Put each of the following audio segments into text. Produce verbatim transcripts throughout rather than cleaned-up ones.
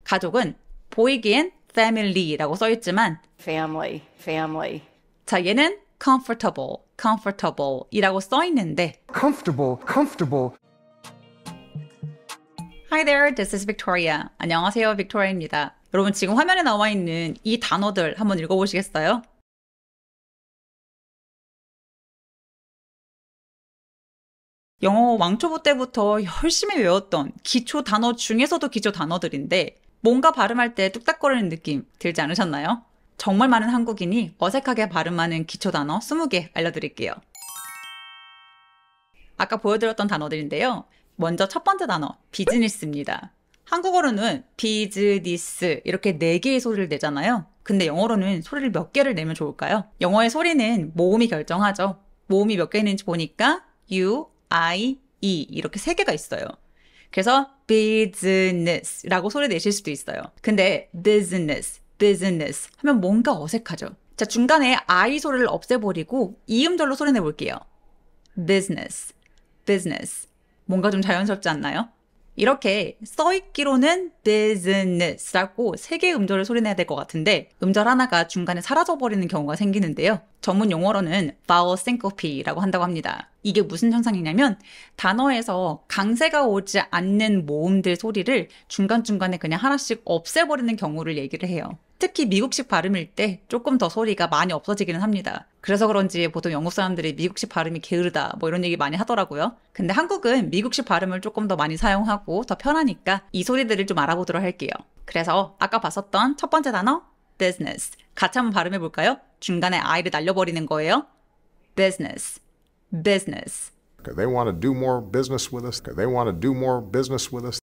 가족은 보이기엔 family라고 써있지만 family, family. 자, 얘는 comfortable, comfortable 이라고 써있는데 comfortable, comfortable. Hi there, this is Victoria. 안녕하세요, 빅토리아입니다. 여러분 지금 화면에 나와 있는 이 단어들 한번 읽어보시겠어요? 영어 왕초보 때부터 열심히 외웠던 기초 단어 중에서도 기초 단어들인데 뭔가 발음할 때 뚝딱거리는 느낌 들지 않으셨나요? 정말 많은 한국인이 어색하게 발음하는 기초 단어 스무 개 알려드릴게요. 아까 보여드렸던 단어들인데요. 먼저 첫 번째 단어, 비즈니스입니다. 한국어로는 비즈니스 이렇게 네 개의 소리를 내잖아요. 근데 영어로는 소리를 몇 개를 내면 좋을까요? 영어의 소리는 모음이 결정하죠. 모음이 몇 개 있는지 보니까 U, I, E 이렇게 세 개가 있어요. 그래서 business라고 소리 내실 수도 있어요. 근데 business, business 하면 뭔가 어색하죠. 자, 중간에 I 소리를 없애버리고 이음절로 소리 내볼게요. business, business. 뭔가 좀 자연스럽지 않나요? 이렇게 써있기로는 business라고 세 개의 음절을 소리내야 될 것 같은데 음절 하나가 중간에 사라져버리는 경우가 생기는데요. 전문 용어로는 vowel syncope라고 한다고 합니다. 이게 무슨 현상이냐면 단어에서 강세가 오지 않는 모음들 소리를 중간중간에 그냥 하나씩 없애버리는 경우를 얘기를 해요. 특히 미국식 발음일 때 조금 더 소리가 많이 없어지기는 합니다. 그래서 그런지 보통 영국 사람들이 미국식 발음이 게으르다 뭐 이런 얘기 많이 하더라고요. 근데 한국은 미국식 발음을 조금 더 많이 사용하고 더 편하니까 이 소리들을 좀 알아보도록 할게요. 그래서 아까 봤었던 첫 번째 단어 business 같이 한번 발음해 볼까요? 중간에 I를 날려버리는 거예요. business, business. They want to do more business with us. They want to do more business with us.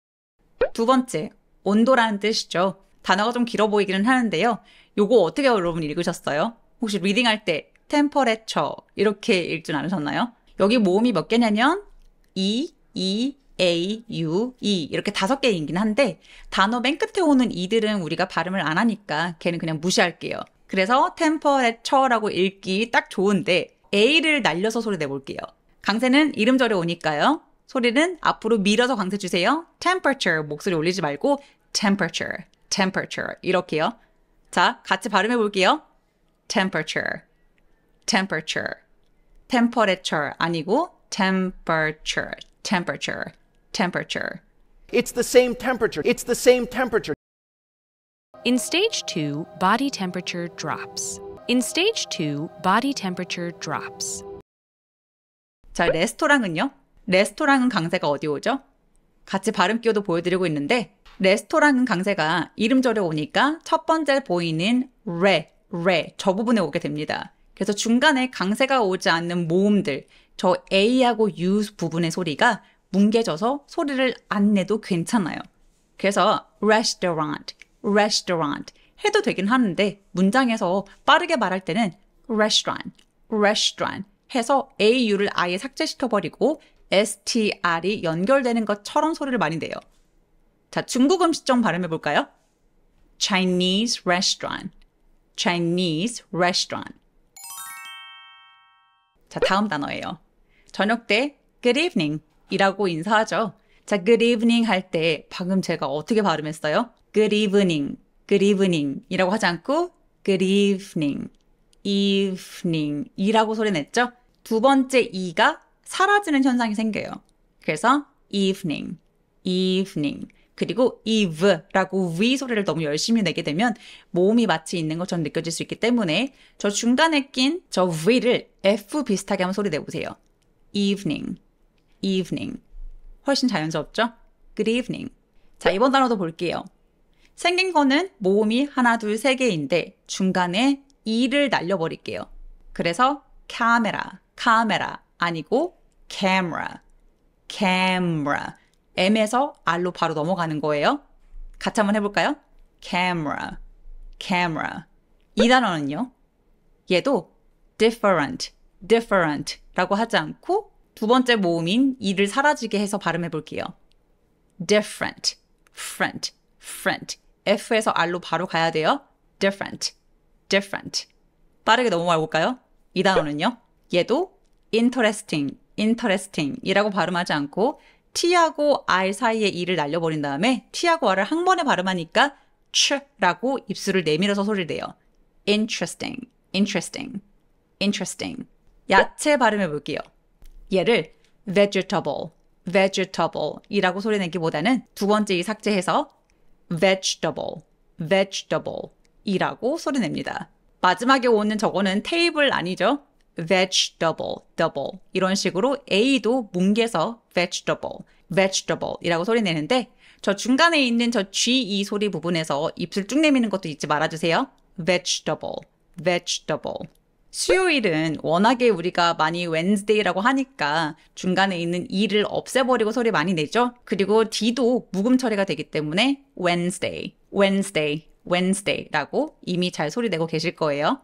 두 번째, 온도라는 뜻이죠. 단어가 좀 길어 보이기는 하는데요. 요거 어떻게 여러분 읽으셨어요? 혹시 리딩할 때 temperature 이렇게 읽진 않으셨나요? 여기 모음이 몇 개냐면 E, E, A, U, E 이렇게 다섯 개이긴 한데 단어 맨 끝에 오는 이들은 우리가 발음을 안 하니까 걔는 그냥 무시할게요. 그래서 temperature라고 읽기 딱 좋은데 A를 날려서 소리 내볼게요. 강세는 이름절에 오니까요. 소리는 앞으로 밀어서 강세 주세요. temperature 목소리 올리지 말고 temperature, temperature 이렇게요. 자, 같이 발음해 볼게요. temperature, temperature, temperature 아니고 temperature, temperature, temperature. It's the same temperature. It's the same temperature. In stage two, body temperature drops. In stage two, body temperature drops. 자, 레스토랑은요? 레스토랑은 강세가 어디 오죠? 같이 발음 기호도 보여드리고 있는데 레스토랑은 강세가 이름절에 오니까 첫 번째 보이는 레, 레 저 부분에 오게 됩니다. 그래서 중간에 강세가 오지 않는 모음들 저 A하고 U 부분의 소리가 뭉개져서 소리를 안 내도 괜찮아요. 그래서 restaurant, restaurant 해도 되긴 하는데 문장에서 빠르게 말할 때는 restaurant, restaurant 해서 A, U를 아예 삭제시켜버리고 에스티알이 연결되는 것처럼 소리를 많이 내요. 자, 중국 음식점 발음해볼까요? Chinese restaurant, Chinese restaurant. 자, 다음 단어예요. 저녁 때 good evening 이라고 인사하죠. 자, good evening 할 때 방금 제가 어떻게 발음했어요? good evening, good evening 이라고 하지 않고 good evening, evening 이라고 소리 냈죠? 두 번째 e가 사라지는 현상이 생겨요. 그래서 evening, evening 그리고 eve라고 v 소리를 너무 열심히 내게 되면 모음이 마치 있는 것처럼 느껴질 수 있기 때문에 저 중간에 낀 저 v를 f 비슷하게 한번 소리 내보세요. evening, evening 훨씬 자연스럽죠? good evening. 자, 이번 단어도 볼게요. 생긴 거는 모음이 하나, 둘, 세 개인데 중간에 e를 날려버릴게요. 그래서 카메라, 카메라 아니고 camera, camera M에서 R로 바로 넘어가는 거예요. 같이 한번 해볼까요? camera, camera. 이 단어는요. 얘도 different, different 라고 하지 않고 두 번째 모음인 이를 사라지게 해서 발음해볼게요. different, friend, friend. F에서 R로 바로 가야 돼요. different, different. 빠르게 넘어가 볼까요? 이 단어는요. 얘도 interesting, interesting 이라고 발음하지 않고 t하고 r 사이의 e를 날려버린 다음에 t하고 r을 한 번에 발음하니까 ch라고 입술을 내밀어서 소리를 내요. interesting, interesting, interesting. 야채 발음해 볼게요. 얘를 vegetable, vegetable 이라고 소리 내기보다는 두 번째 이 삭제해서 vegetable, vegetable 이라고 소리 냅니다. 마지막에 오는 저거는 테이블 아니죠? vegetable, double 이런 식으로 A도 뭉개서 vegetable, vegetable 이라고 소리 내는데 저 중간에 있는 저 지 소리 부분에서 입술 쭉 내미는 것도 잊지 말아주세요. vegetable, vegetable. 수요일은 워낙에 우리가 많이 Wednesday라고 하니까 중간에 있는 e를 없애버리고 소리 많이 내죠. 그리고 D도 묵음 처리가 되기 때문에 Wednesday, Wednesday, Wednesday라고 이미 잘 소리 내고 계실 거예요.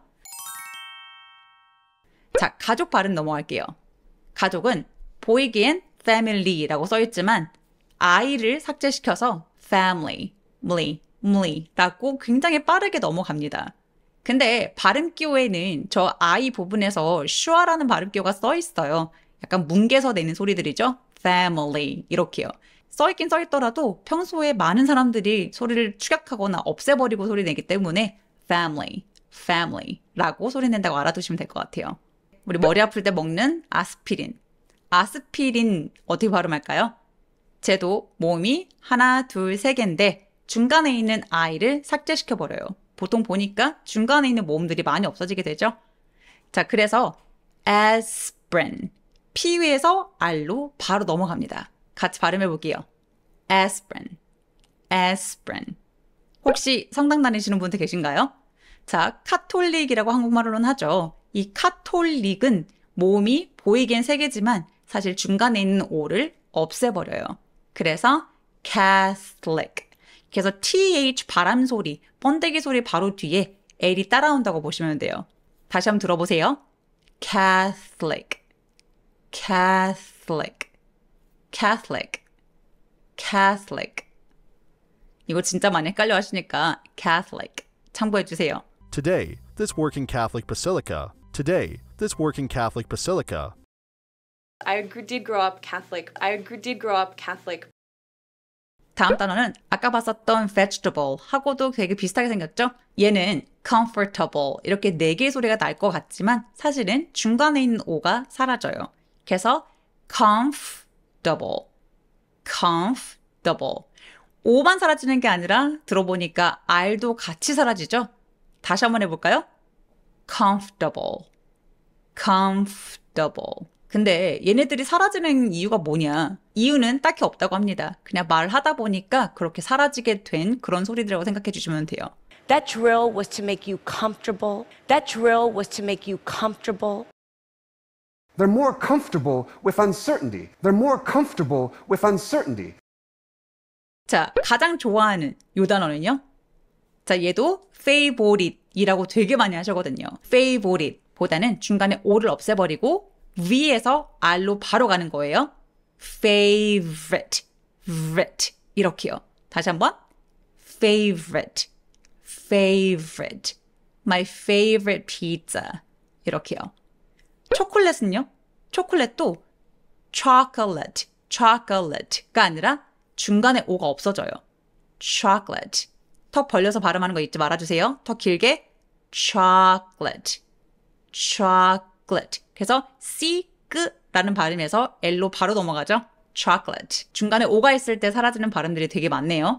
자, 가족 발음 넘어갈게요. 가족은 보이기엔 family라고 써있지만 I를 삭제시켜서 family, mly, mly라고 굉장히 빠르게 넘어갑니다. 근데 발음기호에는 저 I 부분에서 슈아라는 발음기호가 써있어요. 약간 뭉개서 내는 소리들이죠. family 이렇게요. 써있긴 써있더라도 평소에 많은 사람들이 소리를 축약하거나 없애버리고 소리 내기 때문에 family, family라고 소리 낸다고 알아두시면 될 것 같아요. 우리 머리 아플 때 먹는 아스피린. 아스피린 어떻게 발음할까요? 쟤도 모음이 하나, 둘, 세 개인데 중간에 있는 I를 삭제시켜버려요. 보통 보니까 중간에 있는 모음들이 많이 없어지게 되죠. 자, 그래서 aspirin. P 위에서 R로 바로 넘어갑니다. 같이 발음해 볼게요. aspirin, aspirin. 혹시 성당 다니시는 분들 계신가요? 자, 카톨릭이라고 한국말로는 하죠. 이 카톨릭은 모음이 보이기엔 세 개지만 사실 중간에 있는 O를 없애버려요. 그래서 Catholic. 그래서 th 발음 소리, 번데기 소리 바로 뒤에 L이 따라온다고 보시면 돼요. 다시 한번 들어보세요. Catholic, Catholic, Catholic, Catholic. 이거 진짜 많이 헷갈려 하시니까 Catholic 참고해 주세요. Today, this working Catholic basilica. Today, this working Catholic basilica. I did grow up Catholic. I did grow up Catholic. 다음 단어는 아까 봤었던 vegetable 하고도 되게 비슷하게 생겼죠? 얘는 comfortable 이렇게 네 개의 소리가 날 것 같지만 사실은 중간에 있는 O가 사라져요. 그래서 comfortable, comfortable. O만 사라지는 게 아니라 들어보니까 R도 같이 사라지죠? 다시 한번 해볼까요? comfortable, comfortable. 근데 얘네들이 사라지는 이유가 뭐냐? 이유는 딱히 없다고 합니다. 그냥 말하다 보니까 그렇게 사라지게 된 그런 소리들이라고 생각해 주시면 돼요. That drill was to make you comfortable. That drill was to make you comfortable. They're more comfortable with uncertainty. They're more comfortable with uncertainty. 자, 가장 좋아하는 요 단어는요? 자, 얘도 favorite이라고 되게 많이 하시거든요. favorite 보다는 중간에 O를 없애버리고 위에서 R로 바로 가는 거예요. favorite, favorite 이렇게요. 다시 한번 favorite, favorite, my favorite pizza 이렇게요. 초콜릿은요? 초콜릿도 chocolate, chocolate가 아니라 중간에 O가 없어져요. chocolate. 턱 벌려서 발음하는 거 잊지 말아주세요. 더 길게 chocolate, chocolate. 그래서 C, 끄라는 발음에서 L로 바로 넘어가죠. chocolate. 중간에 O가 있을 때 사라지는 발음들이 되게 많네요.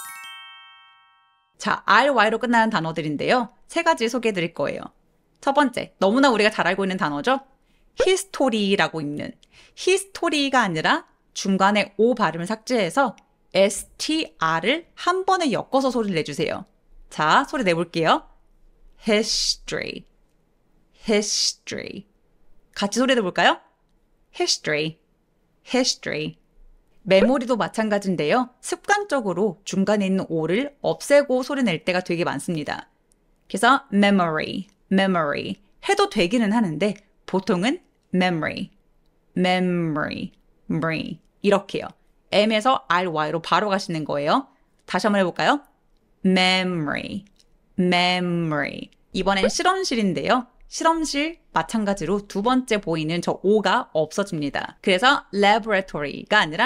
자, R, Y로 끝나는 단어들인데요. 세 가지 소개해 드릴 거예요. 첫 번째, 너무나 우리가 잘 알고 있는 단어죠. history라고 읽는. history가 아니라 중간에 O 발음을 삭제해서 에스티알을 한 번에 엮어서 소리를 내주세요. 자, 소리 내볼게요. history, history. 같이 소리 내볼까요? history, history. 메모리도 마찬가지인데요. 습관적으로 중간에 있는 O를 없애고 소리 낼 때가 되게 많습니다. 그래서 memory, memory 해도 되기는 하는데 보통은 memory, memory, memory 이렇게요. M에서 R, Y로 바로 가시는 거예요. 다시 한번 해볼까요? memory, memory. 이번엔 실험실인데요. 실험실 마찬가지로 두 번째 보이는 저 O가 없어집니다. 그래서 laboratory가 아니라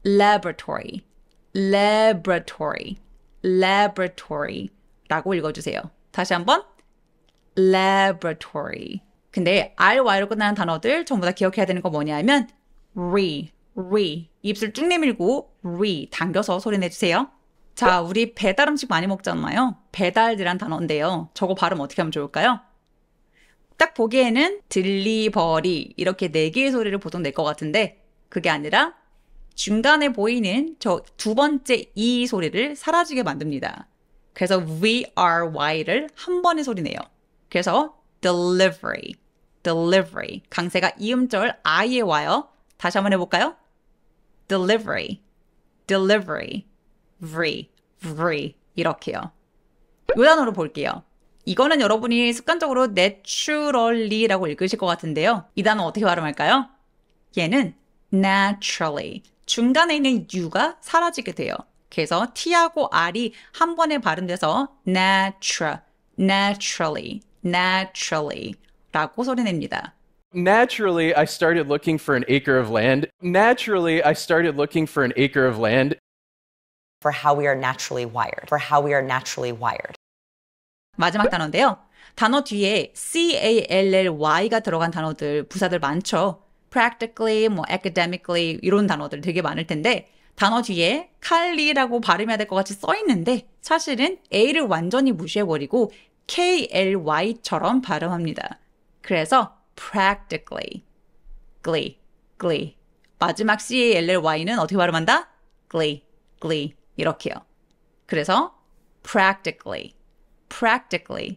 laboratory, laboratory, laboratory 라고 읽어주세요. 다시 한번 laboratory. 근데 R-Y로 끝나는 단어들 전부 다 기억해야 되는 거 뭐냐면 re, re, 입술 쭉 내밀고 re 당겨서 소리 내주세요. 자, 우리 배달 음식 많이 먹잖아요. 배달이란 단어인데요. 저거 발음 어떻게 하면 좋을까요? 딱 보기에는 delivery 이렇게 네 개의 소리를 보통 낼 것 같은데 그게 아니라 중간에 보이는 저 두 번째 E 소리를 사라지게 만듭니다. 그래서 V-R-Y를 한 번에 소리 내요. 그래서 delivery, delivery. 강세가 이음절 I에 와요. 다시 한번 해볼까요? delivery, delivery, v, v 이렇게요. 이 단어로 볼게요. 이거는 여러분이 습관적으로 naturally라고 읽으실 것 같은데요. 이 단어 어떻게 발음할까요? 얘는 naturally. 중간에 있는 U가 사라지게 돼요. 그래서 T하고 R이 한 번에 발음돼서 natural, naturally, naturally 라고 소리냅니다. Naturally, I started looking for an acre of land. Naturally, I started looking for an acre of land. For how we are naturally wired. For how we are naturally wired. 마지막 단어인데요. 단어 뒤에 C-A-L-L-Y가 들어간 단어들, 부사들 많죠. practically, 뭐 academically 이런 단어들 되게 많을 텐데 단어 뒤에 칼리라고 발음해야 될 것 같이 써 있는데 사실은 A를 완전히 무시해버리고 K-L-Y처럼 발음합니다. 그래서 practically, glee, glee. 마지막 C-A-L-L-Y는 어떻게 발음한다? glee, glee 이렇게요. 그래서 practically, practically.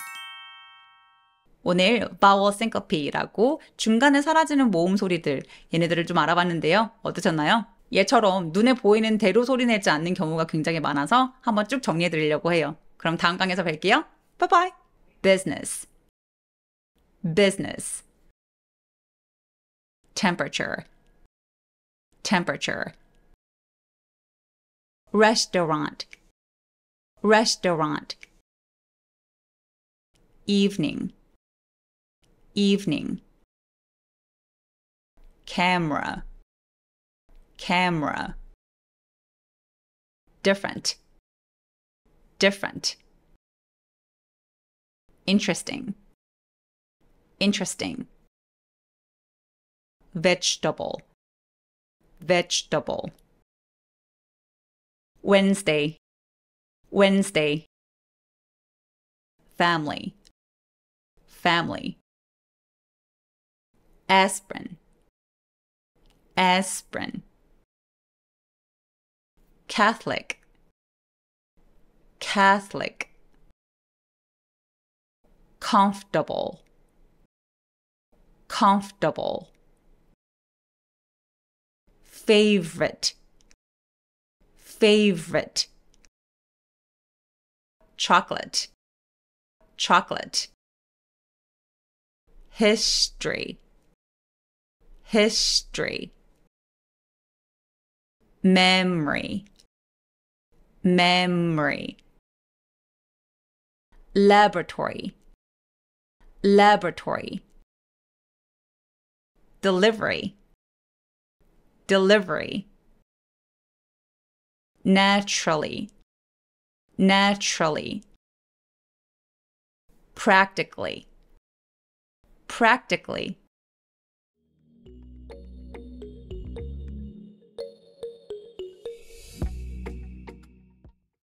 오늘 vowel syncope라고 중간에 사라지는 모음 소리들 얘네들을 좀 알아봤는데요. 어떠셨나요? 얘처럼 눈에 보이는 대로 소리 내지 않는 경우가 굉장히 많아서 한번 쭉 정리해 드리려고 해요. 그럼 다음 강에서 뵐게요. Bye bye. Business, business. Temperature, temperature. Restaurant, restaurant. Evening, evening. Camera, camera. Different, different. Interesting, interesting. Vegetable, vegetable. Wednesday, Wednesday. Family, family. Aspirin, aspirin. Catholic, Catholic. Comfortable, comfortable. Favorite, favorite. Chocolate, chocolate. History, history. Memory, memory. Laboratory, laboratory. Delivery, delivery. Naturally, naturally. Practically, practically.